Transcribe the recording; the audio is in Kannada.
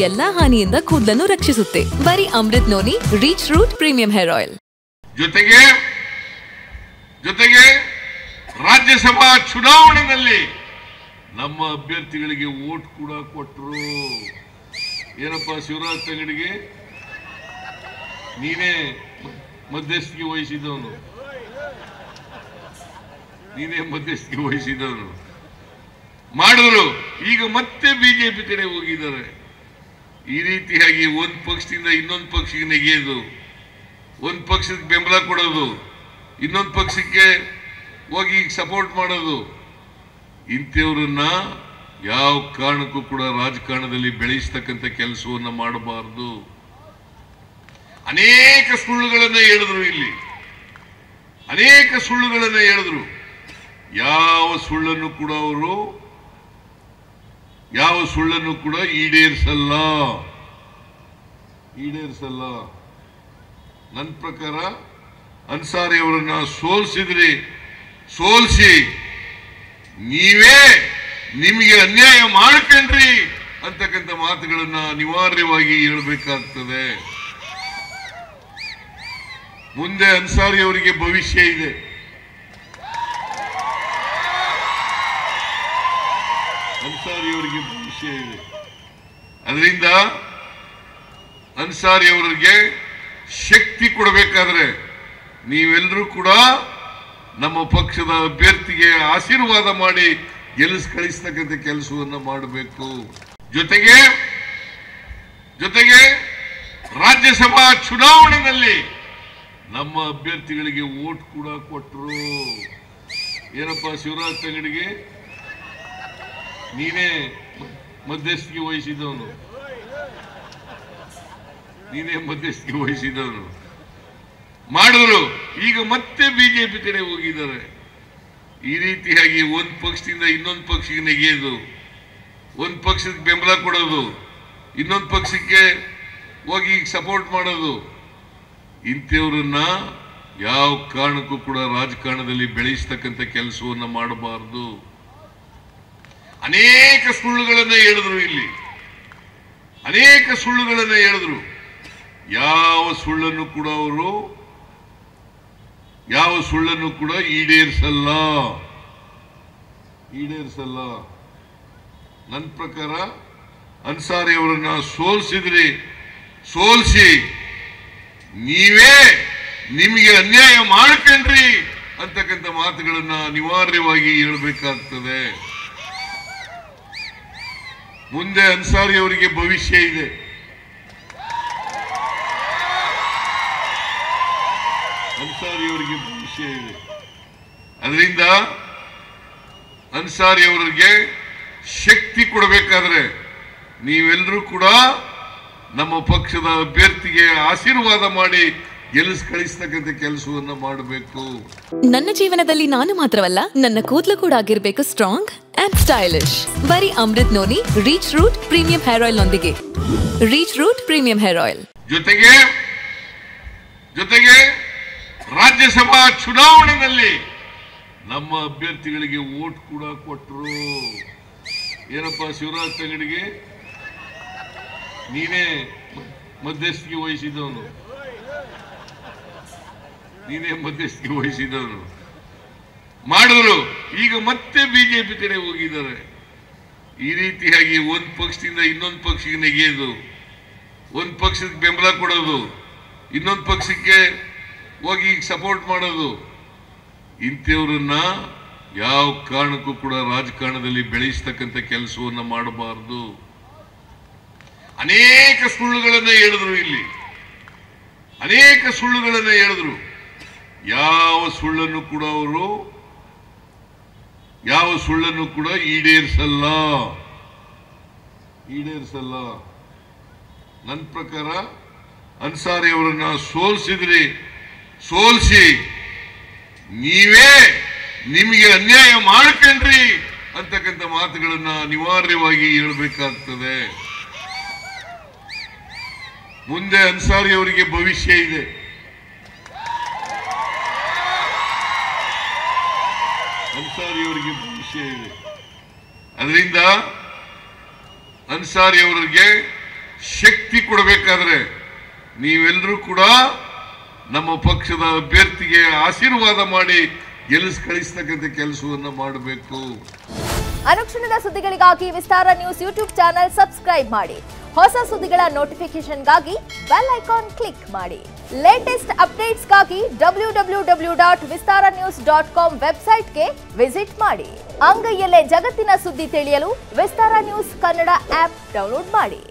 ಎಲ್ಲಾ ಹಾನಿಯಿಂದ ಕೂದಲನ್ನು ರಕ್ಷಿಸುತ್ತೆ. ಬರೀ Amrut noni reach root premium hair oil. ಜೊತೆಗೆ ರಾಜ್ಯಸಭಾ ಚುನಾವಣೆಯಲ್ಲಿ ನಮ್ಮ ಅಭ್ಯರ್ಥಿಗಳಿಗೆ ವೋಟ್ ಕೂಡ ಕೊಟ್ಟರು. ಏನಪ್ಪ ಶಿವರಾಜ್ ತಂಗಡಿಗೆ, ನೀನೇ ಮಧ್ಯಸ್ಥಿಕೆ ವಹಿಸಿದವನು ಮಾಡಿದ್ರು. ಈಗ ಮತ್ತೆ ಬಿಜೆಪಿ ಕಡೆ ಹೋಗಿದ್ದಾರೆ. ಈ ರೀತಿಯಾಗಿ ಒಂದು ಪಕ್ಷದಿಂದ ಇನ್ನೊಂದು ಪಕ್ಷಕ್ಕೆ ನೆಗೆಯೋದು, ಒಂದು ಪಕ್ಷಕ್ಕೆ ಬೆಂಬಲ ಕೊಡೋದು, ಇನ್ನೊಂದು ಪಕ್ಷಕ್ಕೆ ಹೋಗಿ ಸಪೋರ್ಟ್ ಮಾಡೋದು, ಇಂಥವ್ರನ್ನ ಯಾವ ಕಾರಣಕ್ಕೂ ಕೂಡ ರಾಜಕಾರಣದಲ್ಲಿ ಬೆಳೆಸ್ತಕ್ಕಂಥ ಕೆಲಸವನ್ನ ಮಾಡಬಾರದು. ಅನೇಕ ಸುಳ್ಳುಗಳನ್ನ ಹೇಳಿದ್ರು, ಇಲ್ಲಿ ಅನೇಕ ಸುಳ್ಳುಗಳನ್ನ ಹೇಳಿದ್ರು. ಯಾವ ಸುಳ್ಳನ್ನು ಕೂಡ ಈಡೇರಿಸಲ್ಲ. ನನ್ನ ಪ್ರಕಾರ ಅನ್ಸಾರಿ ಅವರನ್ನ ಸೋಲಿಸಿ ನಿಮಗೆ ಅನ್ಯಾಯ ಮಾಡ್ಕೊಂಡ್ರಿ ಅಂತಕ್ಕಂಥ ಮಾತುಗಳನ್ನ ಅನಿವಾರ್ಯವಾಗಿ ಹೇಳಬೇಕಾಗ್ತದೆ. ಮುಂದೆ ಅನ್ಸಾರಿ ಅವರಿಗೆ ಭವಿಷ್ಯ ಇದೆ. ಅದರಿಂದ ಅನ್ಸಾರಿ ಅವರಿಗೆ ಶಕ್ತಿ ಕೊಡಬೇಕಾದ್ರೆ ನೀವೆಲ್ಲರೂ ಕೂಡ ನಮ್ಮ ಪಕ್ಷದ ಅಭ್ಯರ್ಥಿಗೆ ಆಶೀರ್ವಾದ ಮಾಡಿ ಕಳಿಸ್ತಕ್ಕಂಥ ಕೆಲಸವನ್ನ ಮಾಡಬೇಕು. ಜೊತೆಗೆ ರಾಜ್ಯಸಭಾ ಚುನಾವಣೆಯಲ್ಲಿ ನಮ್ಮ ಅಭ್ಯರ್ಥಿಗಳಿಗೆ ವೋಟ್ ಕೂಡ ಕೊಟ್ಟರು. ಏನಪ್ಪ ಶಿವರಾಜ್ ತಂಗಡಿಗೆ, ನೀನೇ ಮಧ್ಯಸ್ಥಿಕೆ ವಹಿಸಿದವನು ಮಾಡಿದ್ರು. ಈಗ ಮತ್ತೆ ಬಿಜೆಪಿ ಕಡೆ ಹೋಗಿದ್ದಾರೆ. ಈ ರೀತಿಯಾಗಿ ಒಂದು ಪಕ್ಷದಿಂದ ಇನ್ನೊಂದು ಪಕ್ಷಕ್ಕೆ ನೆಗೆಯೋದು, ಒಂದು ಪಕ್ಷಕ್ಕೆ ಬೆಂಬಲ ಕೊಡೋದು, ಇನ್ನೊಂದು ಪಕ್ಷಕ್ಕೆ ಹೋಗಿ ಸಪೋರ್ಟ್ ಮಾಡೋದು, ಇಂಥವ್ರನ್ನ ಯಾವ ಕಾರಣಕ್ಕೂ ಕೂಡ ರಾಜಕಾರಣದಲ್ಲಿ ಬೆಳೆಸ್ತಕ್ಕಂಥ ಕೆಲಸವನ್ನ ಮಾಡಬಾರದು. ಅನೇಕ ಸುಳ್ಳುಗಳನ್ನ ಹೇಳಿದ್ರು, ಇಲ್ಲಿ ಅನೇಕ ಸುಳ್ಳುಗಳನ್ನ ಹೇಳಿದ್ರು. ಯಾವ ಸುಳ್ಳನ್ನು ಕೂಡ ಈಡೇರಿಸಲ್ಲ. ನನ್ನ ಪ್ರಕಾರ ಅನ್ಸಾರಿ ಅವರನ್ನ ಸೋಲಿಸಿ ನಿಮಗೆ ಅನ್ಯಾಯ ಮಾಡ್ಕೊಂಡ್ರಿ ಅಂತಕ್ಕಂಥ ಮಾತುಗಳನ್ನ ಅನಿವಾರ್ಯವಾಗಿ ಹೇಳಬೇಕಾಗ್ತದೆ. ಮುಂದೆ ಅನ್ಸಾರಿ ಅವರಿಗೆ ಭವಿಷ್ಯ ಇದೆ. ಅದರಿಂದ ಅನ್ಸಾರಿ ಅವರಿಗೆ ಶಕ್ತಿ ಕೊಡಬೇಕಾದ್ರೆ ನೀವೆಲ್ಲರೂ ಕೂಡ ನಮ್ಮ ಪಕ್ಷದ ಅಭ್ಯರ್ಥಿಗೆ ಆಶೀರ್ವಾದ ಮಾಡಿ ಕಳಿಸ್ತಕ್ಕಂಥ ಕೆಲಸವನ್ನ ಮಾಡಬೇಕು. ನನ್ನ ಜೀವನದಲ್ಲಿ ನಾನು ಮಾತ್ರವಲ್ಲ, ನನ್ನ ಕೂದಲು ಕೂಡ ಆಗಿರ್ಬೇಕು ಸ್ಟ್ರಾಂಗ್ ಅಂಡ್ ಸ್ಟೈಲಿಶ್. ಬರೀ Amrut noni reach root premium hair oil ನೊಂದಿಗೆ. Reach root premium hair oil. ಜೊತೆಗೆ ರಾಜ್ಯಸಭಾ ಚುನಾವಣೆಯಲ್ಲಿ ನಮ್ಮ ಅಭ್ಯರ್ಥಿಗಳಿಗೆ ವೋಟ್ ಕೂಡ ಕೊಟ್ಟರು. ಏನಪ್ಪ ಶಿವರಾಜ್ ತಂಗಡಿಗೆ, ನೀನೇ ಮಧ್ಯಸ್ಥಿಕೆ ವಹಿಸಿದವನು ಮಾಡಿದ್ರು. ಈಗ ಮತ್ತೆ ಬಿಜೆಪಿ ಕಡೆ ಹೋಗಿದ್ದಾರೆ. ಈ ರೀತಿಯಾಗಿ ಒಂದು ಪಕ್ಷದಿಂದ ಇನ್ನೊಂದು ಪಕ್ಷಕ್ಕೆ ನೆಗೆಯೋದು, ಒಂದು ಪಕ್ಷಕ್ಕೆ ಬೆಂಬಲ ಕೊಡೋದು, ಇನ್ನೊಂದು ಪಕ್ಷಕ್ಕೆ ಹೋಗಿ ಸಪೋರ್ಟ್ ಮಾಡೋದು, ಇಂಥವ್ರನ್ನ ಯಾವ ಕಾರಣಕ್ಕೂ ಕೂಡ ರಾಜಕಾರಣದಲ್ಲಿ ಬೆಳೆಸ್ತಕ್ಕಂಥ ಕೆಲಸವನ್ನ ಮಾಡಬಾರದು. ಅನೇಕ ಸುಳ್ಳುಗಳನ್ನ ಹೇಳಿದ್ರು, ಇಲ್ಲಿ ಅನೇಕ ಸುಳ್ಳುಗಳನ್ನ ಹೇಳಿದ್ರು. ಯಾವ ಸುಳ್ಳನ್ನು ಕೂಡ ಈಡೇರಿಸಲ್ಲ. ನನ್ನ ಪ್ರಕಾರ ಅನ್ಸಾರಿ ಅವರನ್ನ ಸೋಲಿಸಿ ನಿಮಗೆ ಅನ್ಯಾಯ ಮಾಡ್ಕೊಂಡ್ರಿ ಅಂತಕ್ಕಂಥ ಮಾತುಗಳನ್ನ ಅನಿವಾರ್ಯವಾಗಿ ಹೇಳಬೇಕಾಗ್ತದೆ. ಮುಂದೆ ಅನ್ಸಾರಿ ಅವರಿಗೆ ಭವಿಷ್ಯ ಇದೆ. ಅದರಿಂದ ಅನ್ಸಾರಿ ಅವರಿಗೆ ಕೊಡಬೇಕಾದ್ರೆ ನೀವೆಲ್ಲರೂ ಕೂಡ ನಮ್ಮ ಪಕ್ಷದ ಅಭ್ಯರ್ಥಿಗೆ ಆಶೀರ್ವಾದ ಮಾಡಿ ಕಳಿಸ್ತಕ್ಕಂಥ ಕೆಲಸವನ್ನು ಮಾಡಬೇಕು. ಅನುಕ್ಷಣದ ಸುದ್ದಿಗಳಿಗಾಗಿ Vistara news YouTube channel subscribe ಮಾಡಿ. ಹೊಸ ಸುದ್ದಿಗಳ ನೋಟಿಫಿಕೇಶನ್ಗಾಗಿ ಬೆಲ್ ಐಕಾನ್ ಕ್ಲಿಕ್ ಮಾಡಿ. ಲೇಟೆಸ್ಟ್ ಅಪ್ಡೇಟ್ಸ್ಗಾಗಿ www.vistaranews.com ವೆಬ್ಸೈಟ್ಗೆ ವಿಸಿಟ್ ಮಾಡಿ. ಅಂಗೈಯಲ್ಲೇ ಜಗತ್ತಿನ ಸುದ್ದಿ ತಿಳಿಯಲು Vistara news Kannada app download ಮಾಡಿ.